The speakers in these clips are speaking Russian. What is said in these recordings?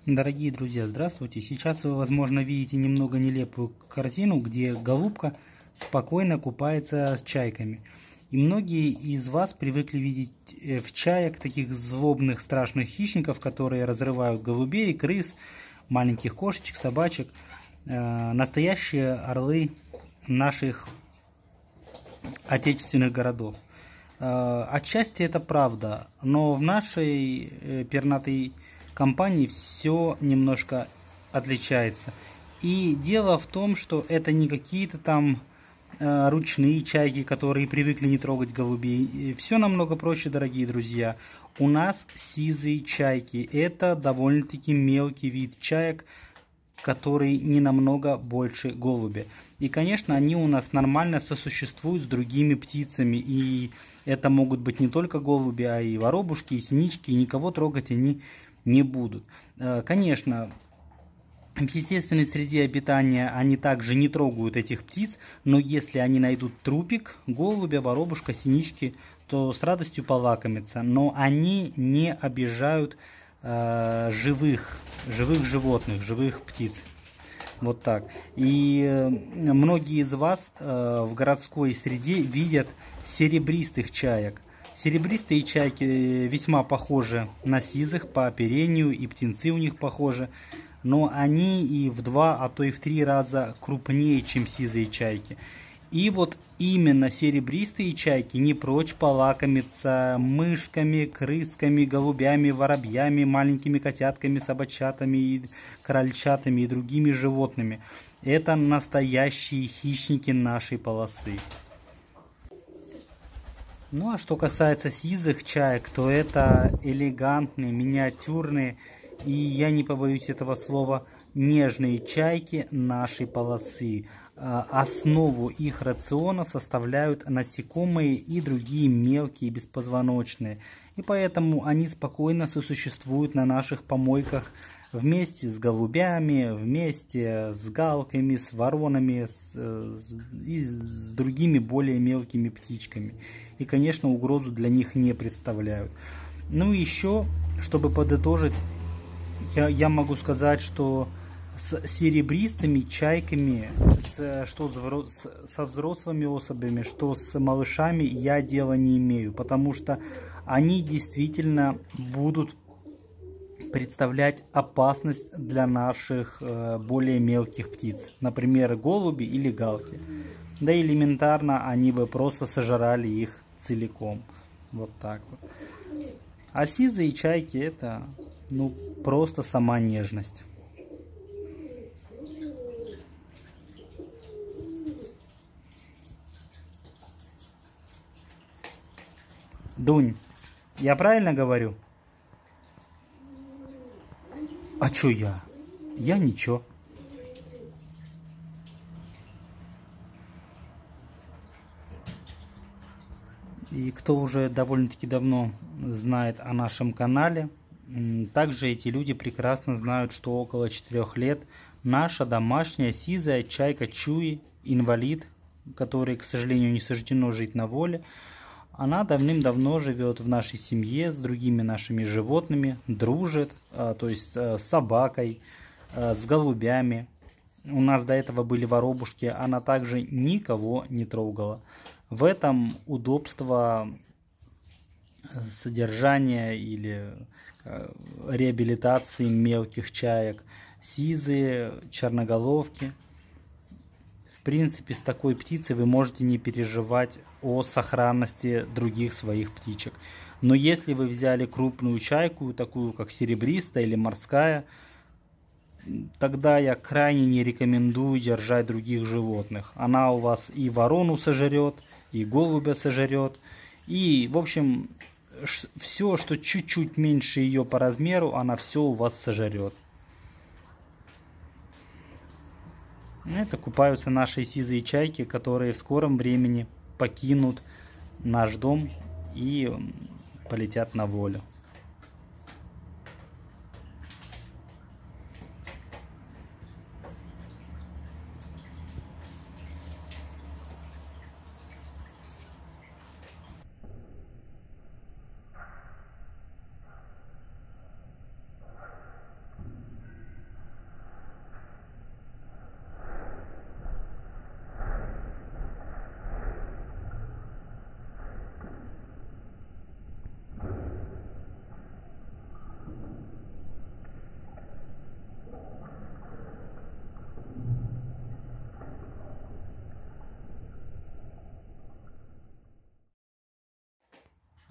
Дорогие друзья, здравствуйте! Сейчас вы, возможно, видите немного нелепую картину, где голубка спокойно купается с чайками. И многие из вас привыкли видеть в чаях таких злобных, страшных хищников, которые разрывают голубей, крыс, маленьких кошечек, собачек. Настоящие орлы наших отечественных городов. Отчасти это правда, но в нашей пернатой компании все немножко отличается. И дело в том, что это не какие-то там ручные чайки, которые привыкли не трогать голубей. Все намного проще, дорогие друзья. У нас сизые чайки. Это довольно-таки мелкий вид чаек, который не намного больше голубя. И, конечно, они у нас нормально сосуществуют с другими птицами. И это могут быть не только голуби, а и воробушки, и синички. И никого трогать они не будут. Конечно, в естественной среде обитания они также не трогают этих птиц, но если они найдут трупик, голубя, воробушка, синички, то с радостью полакомятся. Но они не обижают живых животных, живых птиц. Вот так. И многие из вас в городской среде видят серебристых чаек. Серебристые чайки весьма похожи на сизых по оперению, и птенцы у них похожи. Но они и в 2, а то и в 3 раза крупнее, чем сизые чайки. И вот именно серебристые чайки не прочь полакомиться мышками, крысками, голубями, воробьями, маленькими котятками, собачатами, крольчатами и другими животными. Это настоящие хищники нашей полосы. Ну а что касается сизых чаек, то это элегантные, миниатюрные и, я не побоюсь этого слова, нежные чайки нашей полосы. Основу их рациона составляют насекомые и другие мелкие беспозвоночные. И поэтому они спокойно сосуществуют на наших помойках вместе с голубями, вместе с галками, с воронами и с другими более мелкими птичками. И, конечно, угрозу для них не представляют. Ну и еще, чтобы подытожить, я могу сказать, что с серебристыми чайками, что со взрослыми особями, что с малышами я дела не имею, потому что они действительно будут представлять опасность для наших более мелких птиц, например, голуби или галки. Да и элементарно они бы просто сожрали их целиком. Вот так вот. А сизые чайки это просто сама нежность. Дунь, я правильно говорю? А чё я? Я ничего. И кто уже довольно-таки давно знает о нашем канале, также эти люди прекрасно знают, что около 4 лет наша домашняя сизая чайка Чуи, инвалид, который, к сожалению, не суждено жить на воле, она давным-давно живет в нашей семье с другими нашими животными, дружит, то есть с собакой, с голубями. У нас до этого были воробушки, она также никого не трогала. В этом удобство содержания или реабилитации мелких чаек, сизые, черноголовки. В принципе, с такой птицей вы можете не переживать о сохранности других своих птичек. Но если вы взяли крупную чайку, такую как серебристая или морская, тогда я крайне не рекомендую держать других животных. Она у вас и ворону сожрет, и голубя сожрет, и, в общем, все, что чуть-чуть меньше ее по размеру, она все у вас сожрет. Это купаются наши сизые чайки, которые в скором времени покинут наш дом и полетят на волю.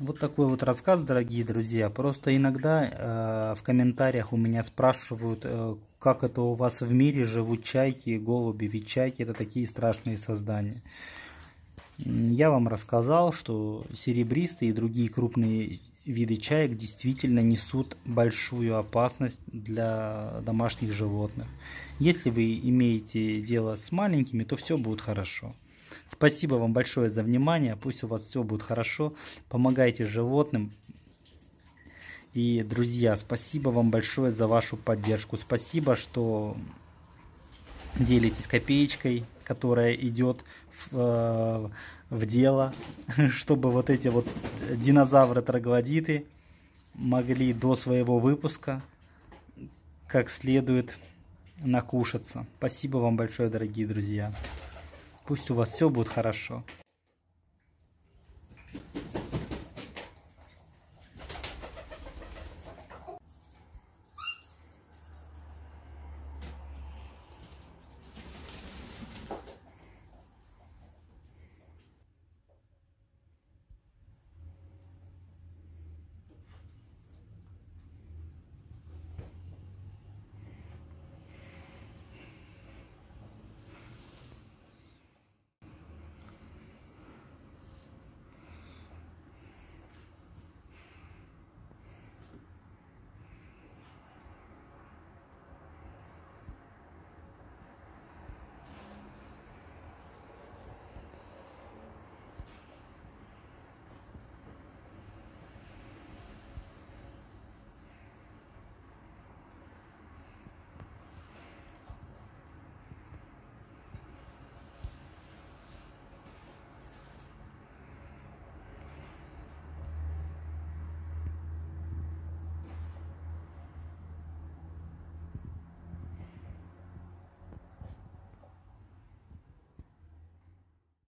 Вот такой вот рассказ, дорогие друзья. Просто иногда в комментариях у меня спрашивают, как это у вас в мире живут чайки, голуби. Ведь чайки это такие страшные создания. Я вам рассказал, что серебристые и другие крупные виды чаек действительно несут большую опасность для домашних животных. Если вы имеете дело с маленькими, то все будет хорошо. Спасибо вам большое за внимание. Пусть у вас все будет хорошо. Помогайте животным. И, друзья, спасибо вам большое за вашу поддержку. Спасибо, что делитесь копеечкой, которая идет в дело, чтобы вот эти вот динозавры-троглодиты могли до своего выпуска как следует накушаться. Спасибо вам большое, дорогие друзья. Пусть у вас все будет хорошо.